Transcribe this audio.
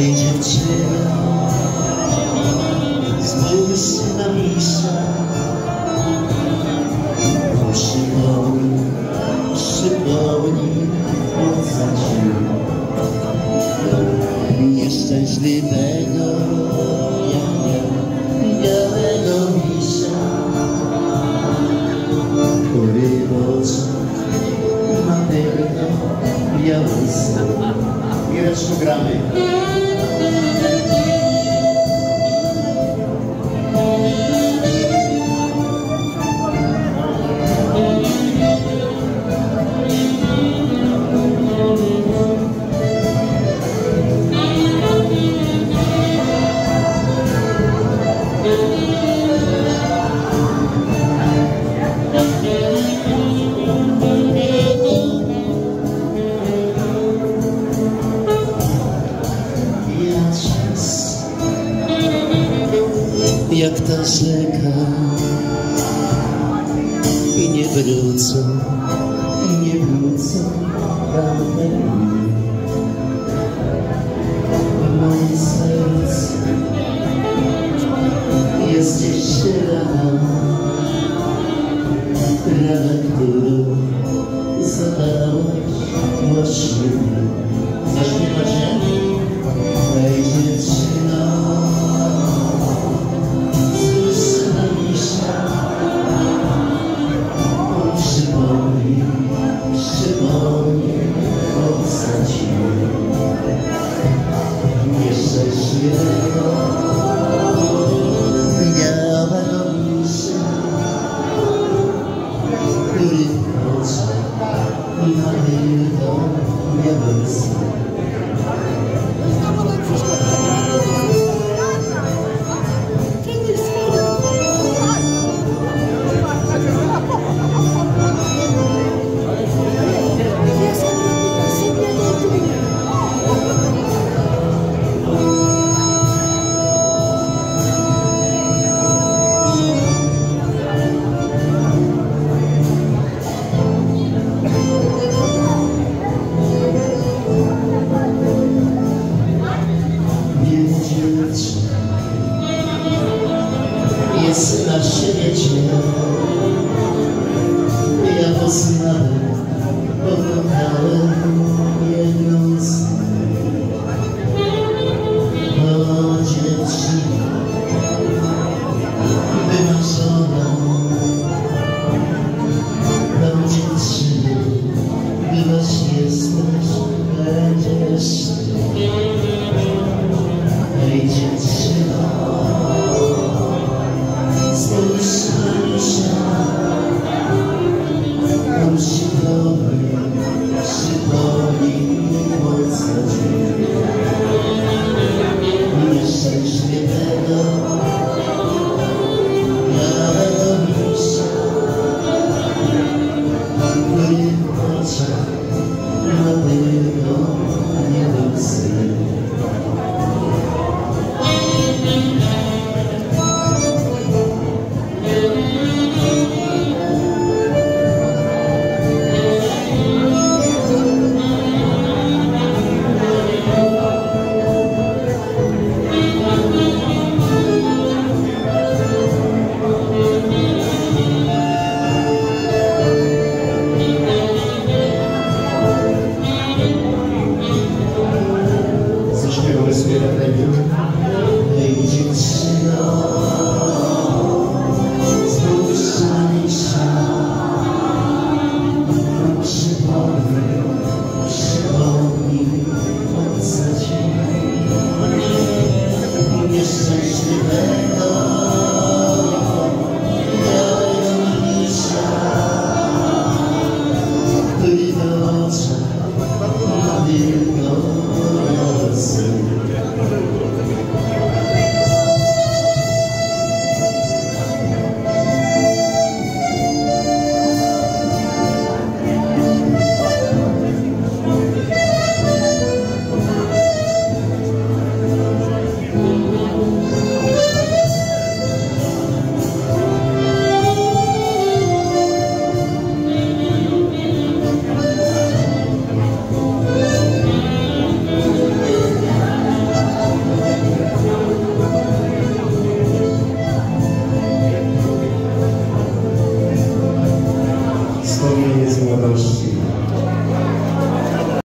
Hej dziewczyno, spójrz na misia. Przypomnij za ciebie nieszczęśliwego białego misia, który w oczach ma tylko biały sen. Mireczku, gramy. Jak ta rzeka i nie wrócą tamte dni. W moim sercu jest jeszcze rana, którą zadałaś właśnie mi. Zaśpiewacie? Hej dziewczyno, przypomnij za ciebie nieszczęśliwego białego misia, który w oczach ma tylko biały sen. Jest na świecie, ja poznałem jedną z nich. O dziewczyno, wymarzona, tą dziewczyną byłaś, jesteś, będziesz ty. Hej dziewczyno, spójrz na misia, przypomnij za ciebie nieszczęśliwego białego misia, który w oczach ma tylko biały sen. Zaśpiewamy sobie refren.